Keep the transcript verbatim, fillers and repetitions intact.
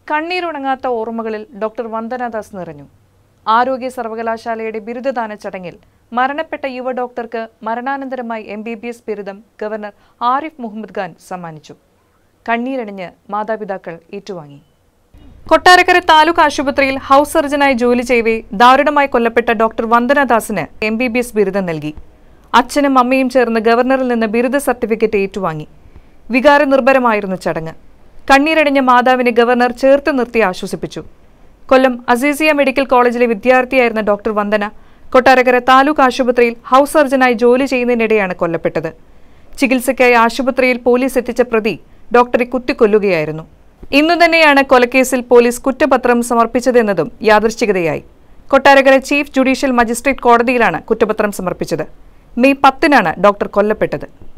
കണ്ണീരുണങ്ങാത്ത ഓർമ്മകളിൽ ഡോക്ടർ വന്ദനാദാസ് നിറഞ്ഞു. ആരോഗ്യ സർവകലാശാലയുടെ ബിരുദദാന ചടങ്ങിൽ മരണപ്പെട്ട യുവ ഡോക്ടർക്ക് മരണാനന്തരമായി എം ബി ബി എസ് ബിരുദം ഗവർണർ ആരിഫ് മുഹമ്മദ് ഖാൻ സമ്മാനിച്ചു. കണ്ണീരണിഞ്ഞ് മാതാപിതാക്കൾ ഏറ്റുവാങ്ങി. കൊട്ടാരക്കര താലൂക്ക് ആശുപത്രിയിൽ ഹൗസ് സർജനായി ജോലി ചെയ്യവേ ദാരുണമായി കൊല്ലപ്പെട്ട ഡോക്ടർ വന്ദനാദാസിന് എം ബി ബി എസ് ബിരുദം നൽകി. അച്ഛനും അമ്മയും ചേർന്ന് ഗവർണറിൽ നിന്ന് ബിരുദ സർട്ടിഫിക്കറ്റ് ഏറ്റുവാങ്ങി. വികാരനിർഭരമായിരുന്നു ചടങ്ങ്. കണ്ണീരണിഞ്ഞ മാതാവിനെ ഗവർണർ ചേർത്ത് നിർത്തി ആശ്വസിപ്പിച്ചു. കൊല്ലം അസീസിയ മെഡിക്കൽ കോളേജിലെ വിദ്യാർത്ഥിയായിരുന്ന ഡോക്ടർ വന്ദന കൊട്ടാരക്കര താലൂക്ക് ആശുപത്രിയിൽ ഹൗസ് സർജനായി ജോലി ചെയ്യുന്നതിനിടെയാണ് കൊല്ലപ്പെട്ടത്. ചികിത്സയ്ക്കായി ആശുപത്രിയിൽ പോലീസ് എത്തിച്ച പ്രതി ഡോക്ടറെ കുത്തിക്കൊല്ലുകയായിരുന്നു. ഇന്നു തന്നെയാണ് കൊലക്കേസിൽ പോലീസ് കുറ്റപത്രം സമർപ്പിച്ചതെന്നതും യാദൃശ്ചികതയായി. കൊട്ടാരക്കര ചീഫ് ജുഡീഷ്യൽ മജിസ്ട്രേറ്റ് കോടതിയിലാണ് കുറ്റപത്രം സമർപ്പിച്ചത്. മെയ് പത്തിനാണ് ഡോക്ടർ കൊല്ലപ്പെട്ടത്.